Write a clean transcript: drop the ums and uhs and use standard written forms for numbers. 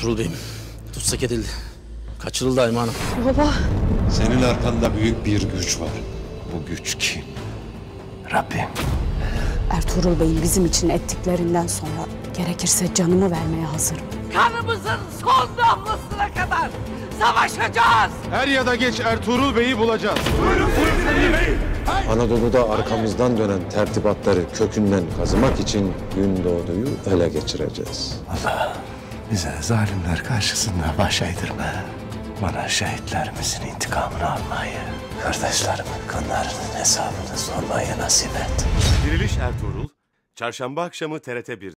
Ertuğrul Bey'im tutsak edildi. Kaçırıldı Ayma Hanım. Baba. Senin arkanda büyük bir güç var. Bu güç kim? Rabbim. Ertuğrul Bey'in bizim için ettiklerinden sonra gerekirse canımı vermeye hazırım. Kanımızın son damlasına kadar savaşacağız. Er ya da geç Ertuğrul Bey'i bulacağız. Anadolu'da arkamızdan dönen tertibatları kökünden kazımak için Gündoğdu'yu ele geçireceğiz. Allah bize zalimler karşısında baş eğdirme. Bana şehitlerimizin intikamını almayı, kardeşlerimin kanlarının hesabını sormayı nasip et. Diriliş Ertuğrul, Çarşamba akşamı TRT 1'de.